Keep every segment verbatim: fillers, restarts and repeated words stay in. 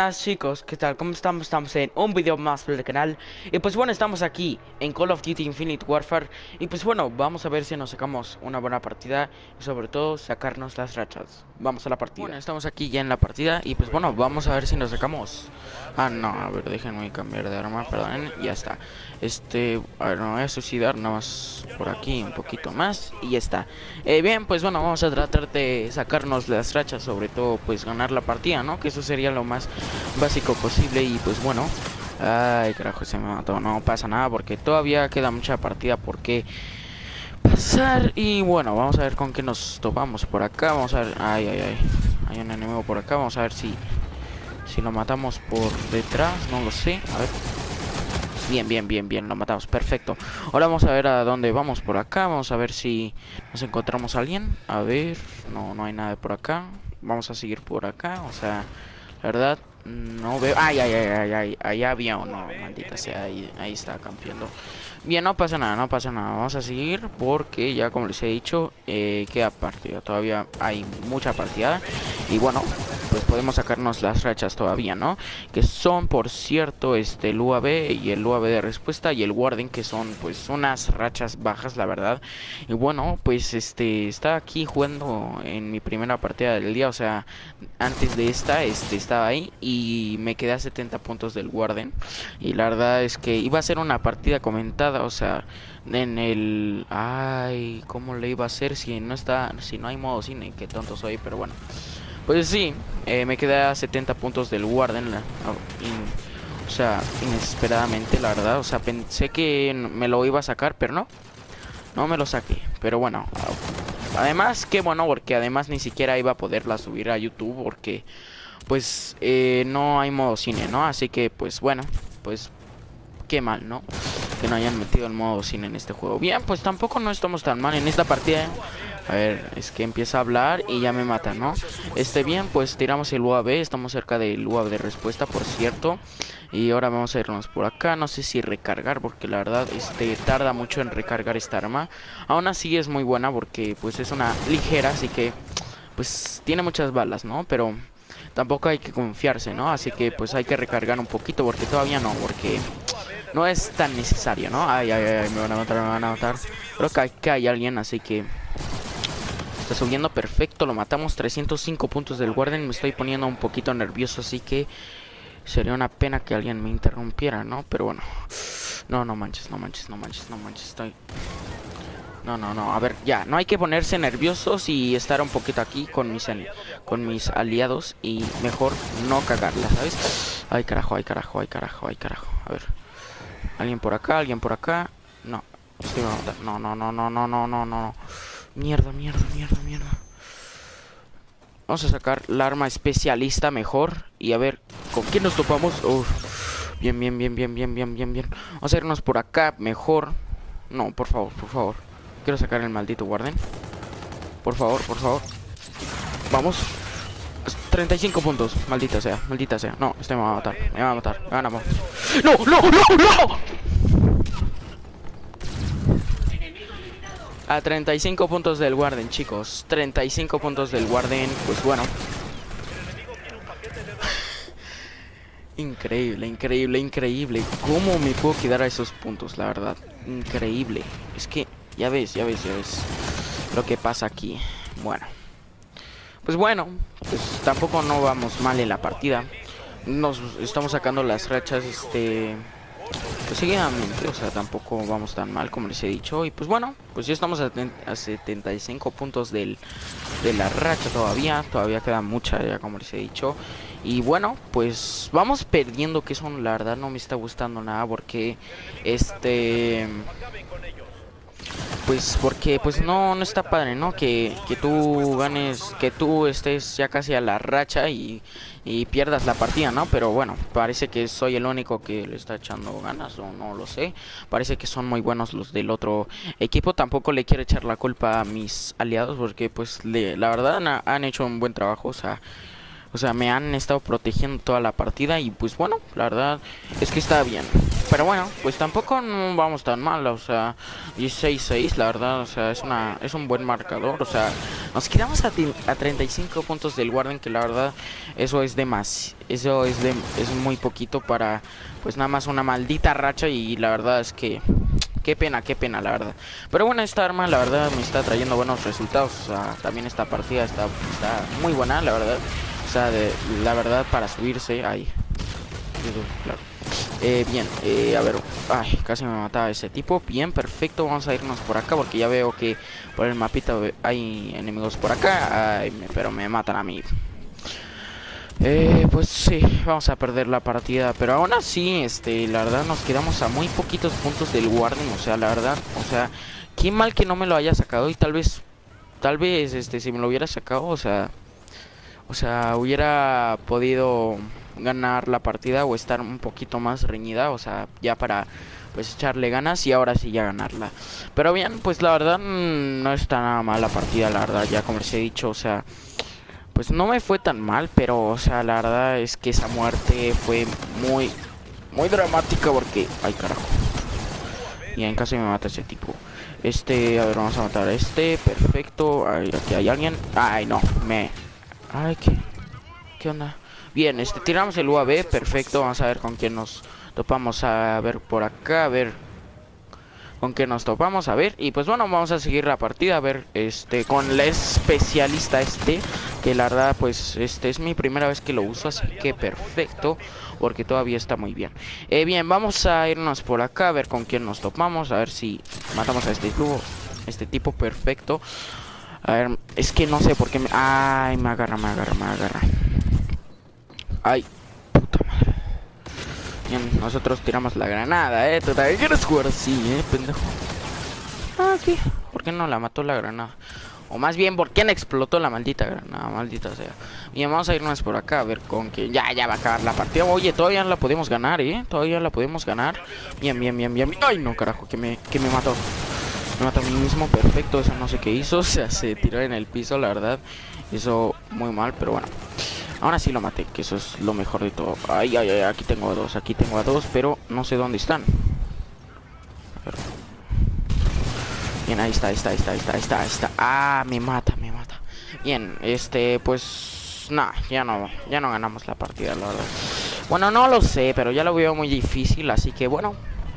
Buenas chicos, ¿qué tal? ¿Cómo estamos? Estamos en un video más del canal. Y pues bueno, estamos aquí en Call of Duty Infinite Warfare. Y pues bueno, vamos a ver si nos sacamos una buena partida. Y sobre todo, sacarnos las rachas. Vamos a la partida. Bueno, estamos aquí ya en la partida. Y pues bueno, vamos a ver si nos sacamos. Ah, no, a ver, déjenme cambiar de arma, perdón. Ya está. Este, a ver, me voy a suicidar nada más por aquí un poquito más. Y ya está. Eh, bien, pues bueno, vamos a tratar de sacarnos las rachas. Sobre todo, pues ganar la partida, ¿no? Que eso sería lo más básico posible. Y pues bueno, ay carajo, se me mató, no pasa nada porque todavía queda mucha partida por qué pasar. Y bueno, vamos a ver con qué nos topamos por acá. Vamos a ver, ay, ay, ay, hay un enemigo por acá. Vamos a ver si si lo matamos por detrás, no lo sé. A ver, bien, bien, bien, bien, lo matamos, perfecto. Ahora vamos a ver a dónde vamos por acá. Vamos a ver si nos encontramos a alguien. A ver, no, no hay nada por acá. Vamos a seguir por acá, o sea, la verdad, no veo. Ay, ay, ay, ay, ay, ahí había uno, maldita sea, ahí, ahí está campeando. Bien, no pasa nada, no pasa nada. Vamos a seguir porque ya como les he dicho, eh, queda partida. Todavía hay mucha partida. Y bueno, pues podemos sacarnos las rachas todavía, ¿no? Que son, por cierto, este, el U A V y el U A V de respuesta y el Warden, que son pues unas rachas bajas, la verdad. Y bueno, pues este, estaba aquí jugando en mi primera partida del día, o sea, antes de esta, este, estaba ahí y me quedé a setenta puntos del Warden. Y la verdad es que iba a ser una partida comentada, o sea, en el... Ay, ¿cómo le iba a hacer si no está, si no hay modo cine? Qué tonto soy, pero bueno. Pues sí, eh, me quedé a setenta puntos del Warden, la, in, o sea, inesperadamente, la verdad. O sea, pensé que me lo iba a sacar, pero no, no me lo saqué. Pero bueno, además, qué bueno, porque además ni siquiera iba a poderla subir a YouTube, porque pues eh, no hay modo cine, ¿no? Así que pues bueno, pues qué mal, ¿no? Que no hayan metido el modo cine en este juego. Bien, pues tampoco no estamos tan mal en esta partida. A ver, es que empieza a hablar y ya me mata, ¿no? Este, bien, pues tiramos el U A V. Estamos cerca del U A V de respuesta, por cierto. Y ahora vamos a irnos por acá. No sé si recargar, porque la verdad, este, tarda mucho en recargar esta arma. Aún así es muy buena porque, pues, es una ligera, así que, pues, tiene muchas balas, ¿no? Pero tampoco hay que confiarse, ¿no? Así que, pues, hay que recargar un poquito, porque todavía no, porque no es tan necesario, ¿no? Ay, ay, ay, me van a matar, me van a matar. Creo que acá hay alguien, así que está subiendo, perfecto, lo matamos. Trescientos cinco puntos del Warden. Me estoy poniendo un poquito nervioso, así que sería una pena que alguien me interrumpiera, ¿no? Pero bueno, no, no manches, no manches, no manches, no manches, estoy... No, no, no, a ver, ya, no hay que ponerse nerviosos y estar un poquito aquí con mis, con mis aliados y mejor no cagarla, ¿sabes? Ay, carajo, ay, carajo, ay, carajo, ay, carajo. A ver, alguien por acá, alguien por acá. No, estoy a matar. No, no, no, no, no, no, no, no. Mierda, mierda, mierda, mierda. Vamos a sacar la arma especialista mejor. Y a ver, ¿con quién nos topamos? Uf. Bien, bien, bien, bien, bien, bien, bien, bien. Vamos a irnos por acá mejor. No, por favor, por favor. Quiero sacar el maldito Warden. Por favor, por favor. Vamos. treinta y cinco puntos. Maldita sea, maldita sea. No, este me va a matar. Me va a matar. Me van a matar. ¡No, no, no, no! A treinta y cinco puntos del Warden, chicos. treinta y cinco puntos del Warden. Pues bueno. Increíble, increíble, increíble. ¿Cómo me puedo quedar a esos puntos? La verdad, increíble. Es que, ya ves, ya ves, ya ves lo que pasa aquí. Bueno. Pues bueno, pues tampoco no vamos mal en la partida. Nos estamos sacando las rachas, este... pues seguidamente, o sea, tampoco vamos tan mal como les he dicho. Y pues bueno, pues ya estamos a, a setenta y cinco puntos del, de la racha todavía. Todavía queda mucha, ya como les he dicho. Y bueno, pues vamos perdiendo, que eso la verdad no me está gustando nada. Porque este... Pues porque pues no, no está padre, ¿no? Que, que tú ganes, que tú estés ya casi a la racha y, y pierdas la partida, ¿no? Pero bueno, parece que soy el único que le está echando ganas, o no lo sé. Parece que son muy buenos los del otro equipo. Tampoco le quiero echar la culpa a mis aliados porque pues le, la verdad han, han hecho un buen trabajo, o sea... O sea, me han estado protegiendo toda la partida y pues bueno, la verdad es que está bien. Pero bueno, pues tampoco no vamos tan mal, o sea, dieciséis seis, la verdad, o sea, es una es un buen marcador, o sea, nos quedamos a, a treinta y cinco puntos del Warden, que la verdad eso es de más, eso es de es muy poquito para pues nada más una maldita racha y la verdad es que qué pena, qué pena, la verdad. Pero bueno, esta arma, la verdad, me está trayendo buenos resultados. O sea, también esta partida está, está muy buena, la verdad. O sea, de, la verdad, para subirse, ahí. Claro. Eh, bien, eh, a ver. Ay, casi me mataba ese tipo. Bien, perfecto. Vamos a irnos por acá porque ya veo que por el mapita hay enemigos por acá. Ay, me, pero me matan a mí. Eh, pues sí, vamos a perder la partida, pero aún así, este, la verdad nos quedamos a muy poquitos puntos del Warden, o sea, la verdad, o sea, qué mal que no me lo haya sacado y tal vez, tal vez, este, si me lo hubiera sacado, o sea, o sea, hubiera podido ganar la partida o estar un poquito más reñida, o sea, ya para, pues, echarle ganas y ahora sí ya ganarla. Pero bien, pues la verdad, no está nada mal la partida, la verdad, ya como les he dicho, o sea... Pues no me fue tan mal, pero, o sea, la verdad es que esa muerte fue muy, muy dramática porque... Ay, carajo. Y en caso me mata ese tipo. Este, a ver, vamos a matar a este. Perfecto. Ay, aquí hay alguien. Ay, no, me... Ay, ¿qué? ¿Qué onda? Bien, este, tiramos el U A V. Perfecto, vamos a ver con quién nos topamos. A ver por acá, a ver... con que nos topamos, a ver, y pues bueno, vamos a seguir la partida, a ver, este, con la especialista este, que la verdad, pues, este es mi primera vez que lo uso, así que perfecto, porque todavía está muy bien. Eh, bien, vamos a irnos por acá, a ver con quién nos topamos, a ver si matamos a este tipo, este tipo, perfecto. A ver, es que no sé por qué me... Ay, me agarra, me agarra, me agarra. Ay, puta madre. Bien, nosotros tiramos la granada, eh. ¿Tú también quieres jugar así, eh, pendejo? Ah, ¿qué? ¿Por qué no la mató la granada? O más bien, ¿por qué no explotó la maldita granada? Maldita sea. Bien, vamos a irnos por acá a ver con que... Ya, ya va a acabar la partida. Oye, todavía la podemos ganar, eh. Todavía la podemos ganar. Bien, bien, bien, bien. Ay, no, carajo, que me, que me mató. Me mató a mí mismo, perfecto. Eso no sé qué hizo. O sea, se tiró en el piso, la verdad. Hizo muy mal, pero bueno. Ahora sí lo maté, que eso es lo mejor de todo. Ay, ay, ay, aquí tengo a dos, aquí tengo a dos, pero no sé dónde están. A ver. Bien, ahí está, ahí está, ahí está, ahí está, ahí está, ahí está. Ah, me mata, me mata. Bien, este, pues... Nah, ya no, ya no ganamos la partida, la verdad. Bueno, no lo sé, pero ya lo veo muy difícil, así que bueno.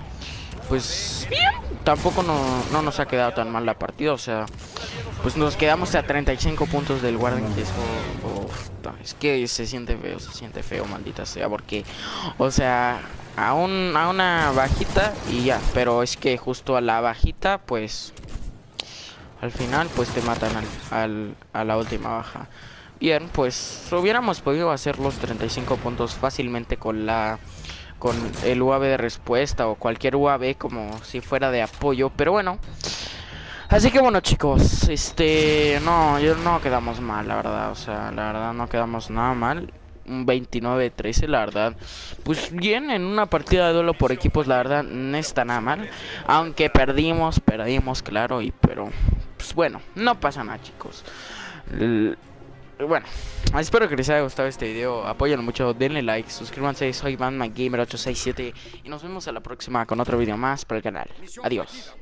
Pues bien, tampoco no, no nos ha quedado tan mal la partida, o sea... Pues nos quedamos a treinta y cinco puntos del Warden, que eso... Oh, es que se siente feo, se siente feo, maldita sea, porque... O sea, a, un, a una bajita y ya, pero es que justo a la bajita, pues... Al final, pues te matan al, al, a la última baja. Bien, pues hubiéramos podido hacer los treinta y cinco puntos fácilmente con la... Con el U A V de respuesta o cualquier U A V como si fuera de apoyo, pero bueno... Así que bueno, chicos, este, no, yo no quedamos mal, la verdad, o sea, la verdad no quedamos nada mal. Un veintinueve trece, la verdad, pues bien, en una partida de duelo por equipos, la verdad, no está nada mal. Aunque perdimos, perdimos, claro, y pero, pues bueno, no pasa nada, chicos. L Bueno, espero que les haya gustado este video, apóyenlo mucho, denle like, suscríbanse, soy BanmanGamer ocho seis siete y nos vemos a la próxima con otro video más para el canal. Adiós.